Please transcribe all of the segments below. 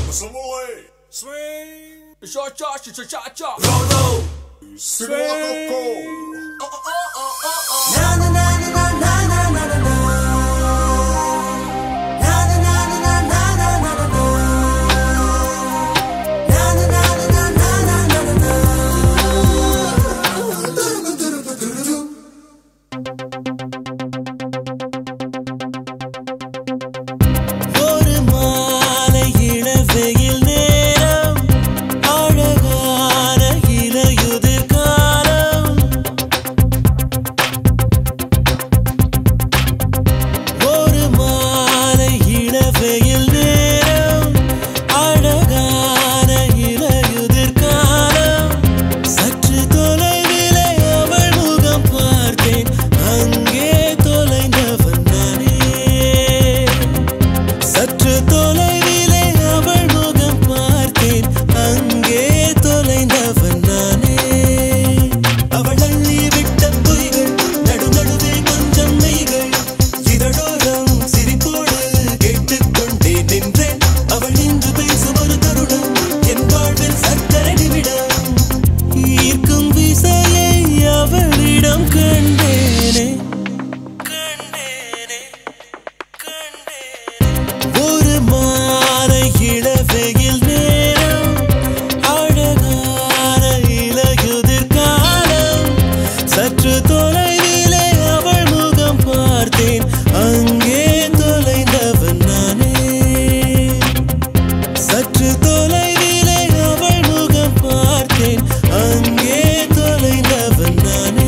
Swing, Swing. cha cha cha cha cha. Roll. Swing. Na na na na na na na na na. Na na na na na na na na na. Na na na na na na na na. ஒரு மாலை இளவெயில் நேரம் அழகான இலையுதிர் காலம் ஒரு மாலை இளவெயில் நேரம் அழகான இலையுதிர் காலம் சற்று தொலைவிலே அவள் முகம் பார்த்தேன் அங்கே தொலைந்தவன் நானே சற்று தொலைவிலே அவள் முகம் பார்த்தேன் அங்கே தொலைந்தவன் நானே அவள் அள்ளி விட்ட பொய்கள் நடுநடுவே கொஞ்சம் மெய்கள் இதழோரம் சிரிப்போடு கேட்டுக்கொண்டே நின்றேன் அவள் நின்று பேசும் ஒரு தருணம் என் வாழ்வில் சர்க்கரை நிமிடம் ஈர்க்கும் விசையை அவளிடம் கண்டேனே கண்டேனே கண்டேனே ஒரு மாலை இளவெயில் நேரம் அழகான இலையுதிர் காலம் சற்று தொலைவிலே அவள் முகம் பார்த்தேன் அங்கே தொலைந்தவன் நானே சற்று தொலைவிலே அவள் முகம் பார்த்தேன் அங்கே தொலைந்தவன் நானே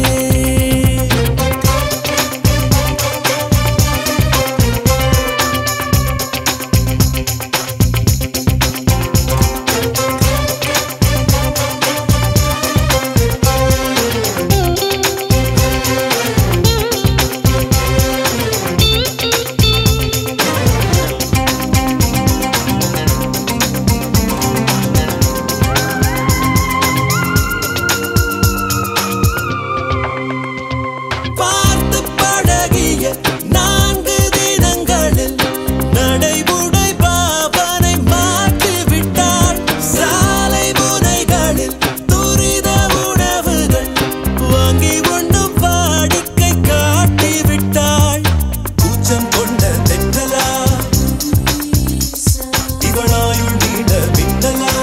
பார்த்து பழகிய 4 தினங்களில் நடைமுறை பாவனை மாற்றிவிட்டாள் சாலை முனைகளில் துரித உணவுகள் வாங்கி உண்ணும் வாடிக்கை காட்டிவிட்டாள் கூச்சம் கொண்ட தென்றலா இவளாயுள் நீண்ட மின்னலா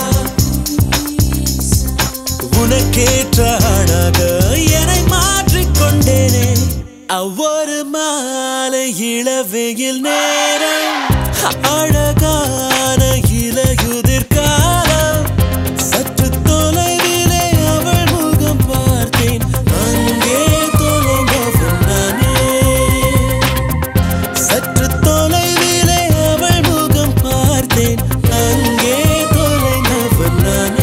உனக்கேற்ற ஆணாக என்னை மாற்றிக்கொண்டேனே ஒவ்வொரு மாலை இளவெயில் நேரம் அழகான இலையுதிர் காலம் சற்று தொலைவிலே அவள் முகம் பார்த்தேன் அங்கே தொலைந்தவன் நானே சற்று தொலைவிலே அவள் முகம் பார்த்தேன் அங்கே தொலைந்தவன் நானே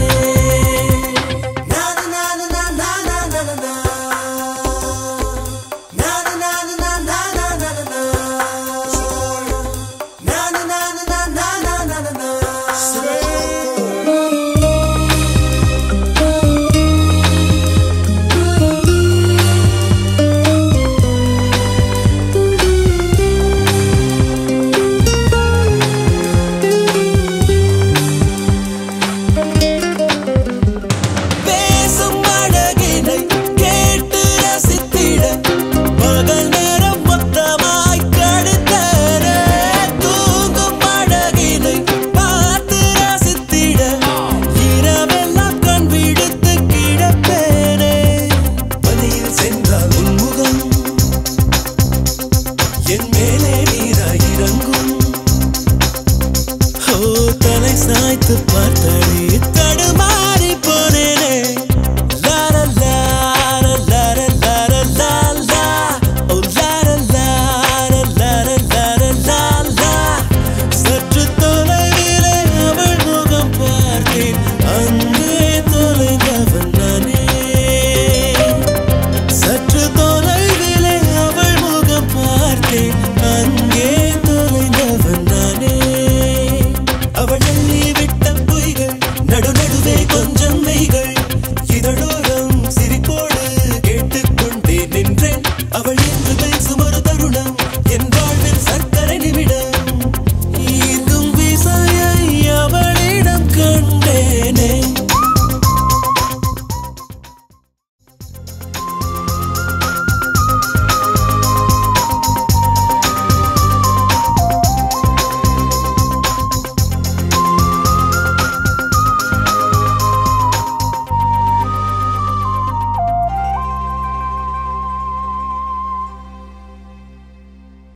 பேசும் அழகினை கேட்டு ரசித்திட பகல் நேரம் மொத்தமாய் கழித்தரே தூங்கும் அழகினை பார்த்து ரசித்திட இரவெல்லாம் கண் விடுத்து கிடப்பேனே பனியில் சென்றால் உன்முகம் என் மேலே நீராய் இறங்கும் ஓ தலை சாய்த்து பார்த்தாலே தடுமா